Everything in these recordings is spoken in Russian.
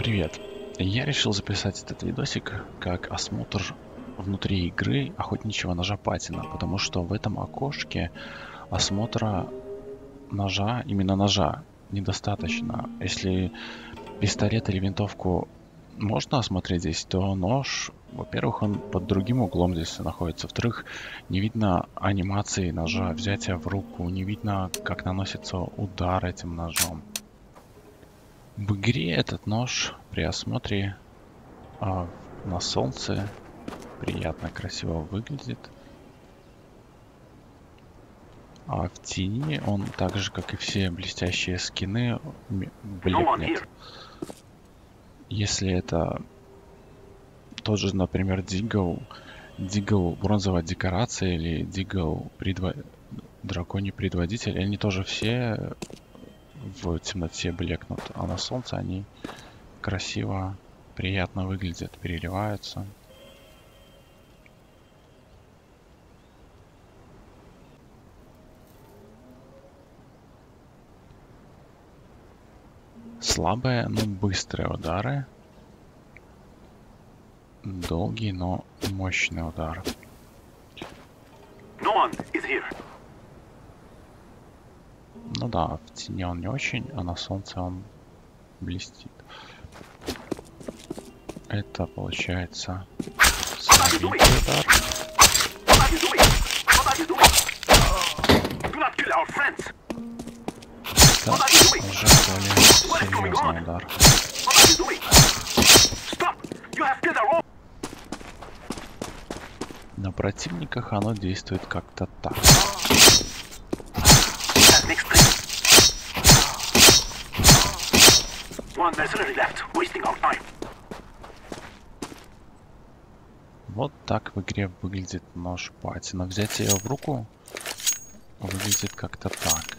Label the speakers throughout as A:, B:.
A: Привет! Я решил записать этот видосик как осмотр внутри игры охотничьего ножа Патина, потому что в этом окошке осмотра ножа, именно ножа, недостаточно. Если пистолет или винтовку можно осмотреть здесь, то нож, во-первых, он под другим углом здесь находится. Во-вторых, не видно анимации ножа, взятия в руку, не видно, как наносится удар этим ножом. В игре этот нож при осмотре на солнце приятно, красиво выглядит. А в тени он, так же как и все блестящие скины, блекнет. Если это тот же, например, Дигл бронзовая декорация или Дигл драконий предводитель, они тоже все в темноте блекнут, а на солнце они красиво, приятно выглядят, переливаются. Слабые, но быстрые удары. Долгий, но мощный удар. Ну да, в тени он не очень, а на солнце он блестит. Это получается слабенький удар. Это уже более серьезный удар. На противниках оно действует как-то так. Вот так в игре выглядит нож Патина. Взять ее в руку выглядит как-то так.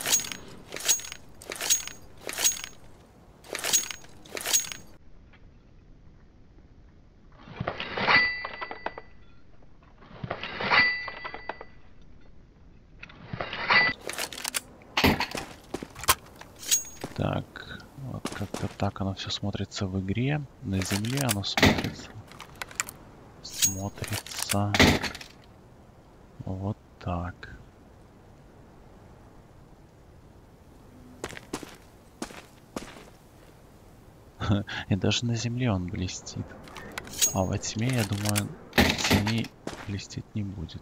A: Так, вот как-то так оно все смотрится в игре. На земле оно смотрится вот так. И даже на земле он блестит. А во тьме, я думаю, в тени блестеть не будет.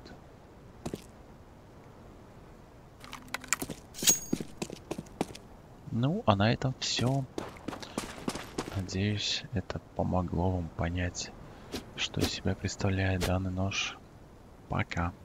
A: Ну, а на этом все. Надеюсь, это помогло вам понять, что из себя представляет данный нож. Пока.